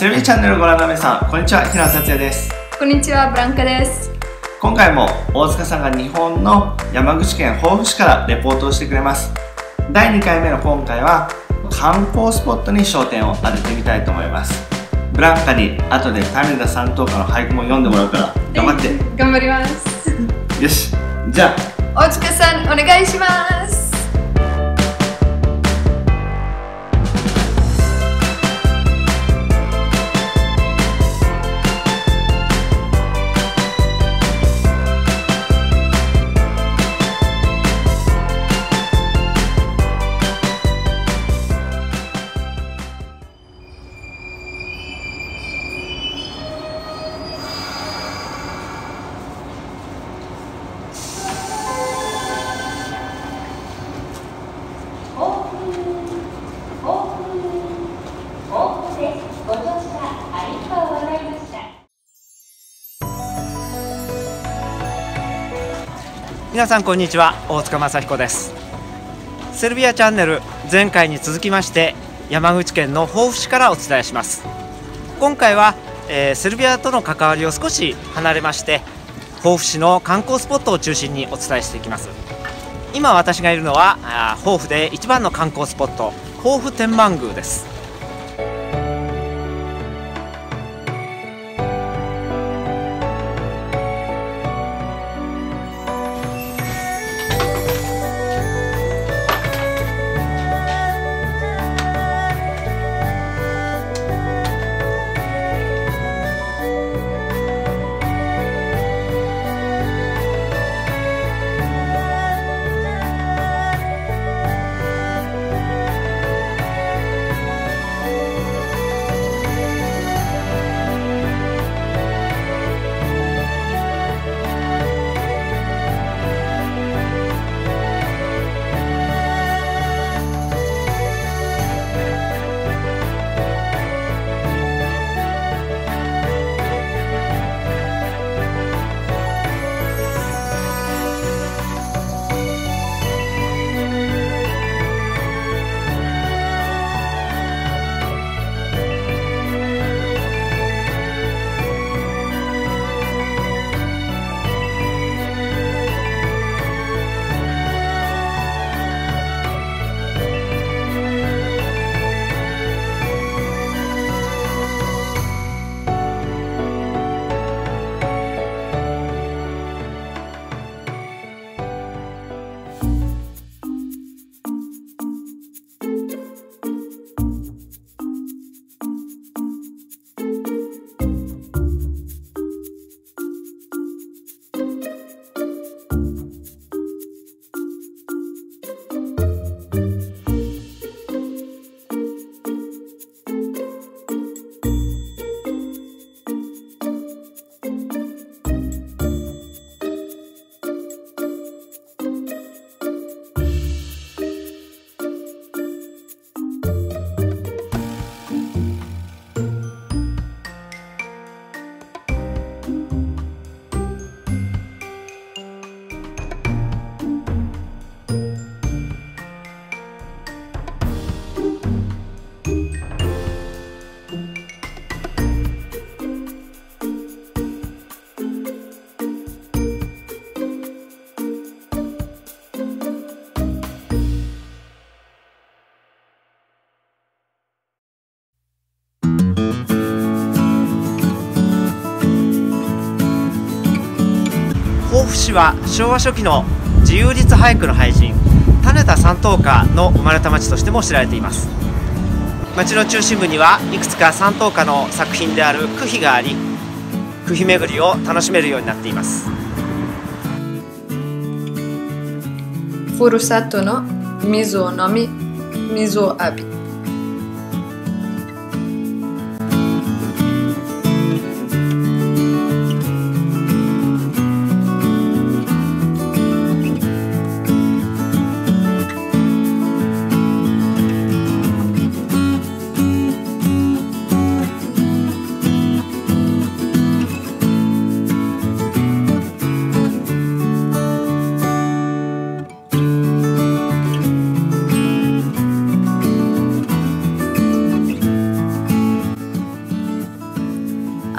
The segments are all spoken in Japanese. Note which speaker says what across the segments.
Speaker 1: セルビーチャンネルをご覧の皆さん、こんにちは、平野達也です。
Speaker 2: こんにちは、ブランカです。
Speaker 1: 今回も大塚さんが日本の山口県防府市からレポートをしてくれます。第2回目の今回は観光スポットに焦点を当ててみたいと思います。ブランカに後で種田三等家の俳句も読んでもらうから頑張って。
Speaker 2: 頑張ります。
Speaker 1: よし、じゃあ
Speaker 2: 大塚さんお願いします。
Speaker 3: 皆さんこんにちは、大塚正彦です。セルビアチャンネル、前回に続きまして山口県の防府市からお伝えします。今回は、セルビアとの関わりを少し離れまして防府市の観光スポットを中心にお伝えしていきます。今私がいるのは防府で一番の観光スポット、防府天満宮です。防府市は昭和初期の自由律俳句の俳人種田三等家の生まれた町としても知られています。町の中心部にはいくつか三等家の作品である句碑があり、句碑巡りを楽しめるようになっています。
Speaker 2: ふるさとの水を飲み、水を浴び。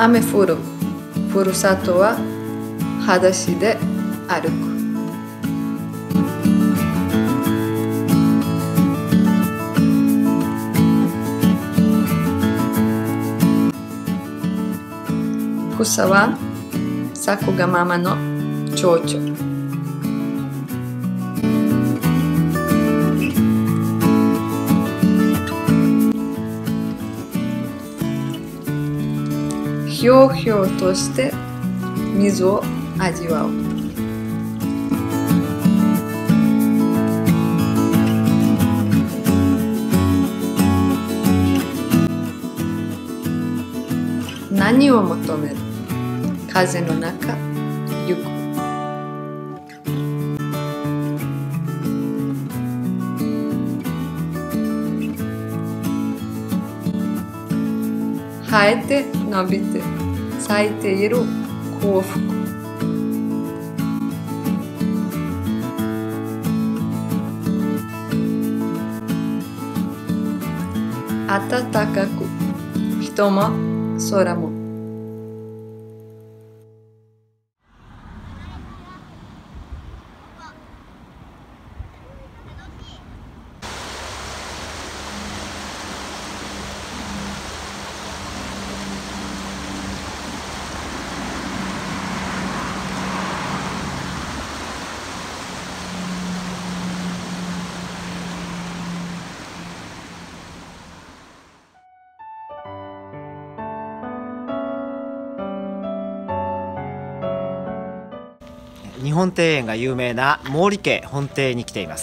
Speaker 2: 雨降るふるさとは裸足で歩く。草は咲くがままの蝶々。ひょうひょうとして水を味わう。何を求める？風の中行く。生えて伸びて咲いている幸福。暖かく人も空も。
Speaker 3: 日本庭園が有名な毛利家本邸に来ています。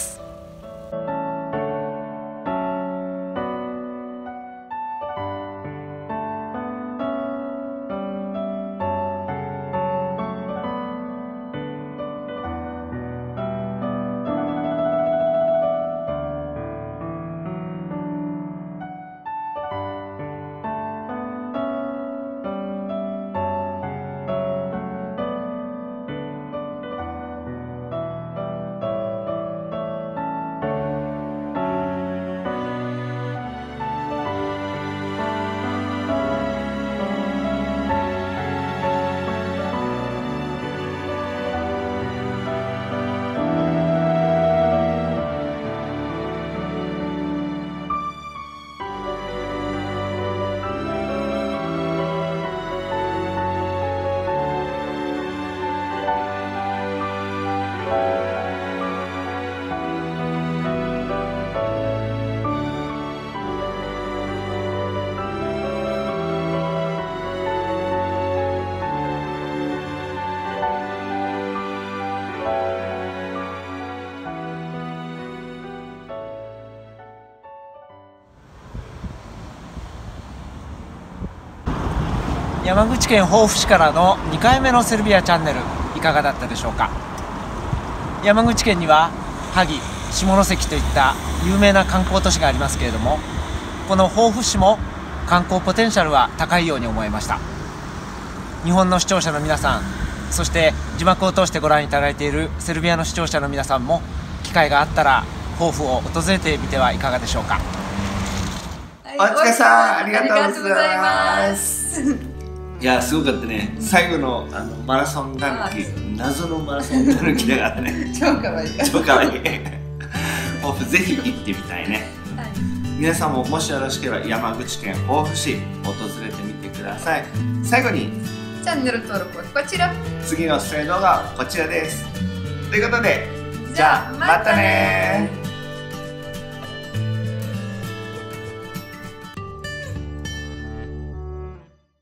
Speaker 3: 山口県防府市からの2回目のセルビアチャンネルいかがだったでしょうか。山口県には萩、下関といった有名な観光都市がありますけれども、この防府市も観光ポテンシャルは高いように思いました。日本の視聴者の皆さん、そして字幕を通してご覧いただいているセルビアの視聴者の皆さんも機会があったら防府を訪れてみてはいかがでしょうか。
Speaker 1: お疲れさん、ありがとうございます。いや、すごかったね。最後のマラソンたぬき、謎のマラソンたぬきだからね。
Speaker 2: 超かわいい。
Speaker 1: 超かわいい。防府ぜひ行ってみたいね。はい、皆さんももしよろしければ山口県防府市訪れてみてください。最後に
Speaker 2: チャンネル登録はこちら。
Speaker 1: 次の出演動画はこちらです。ということで、じゃあまたね。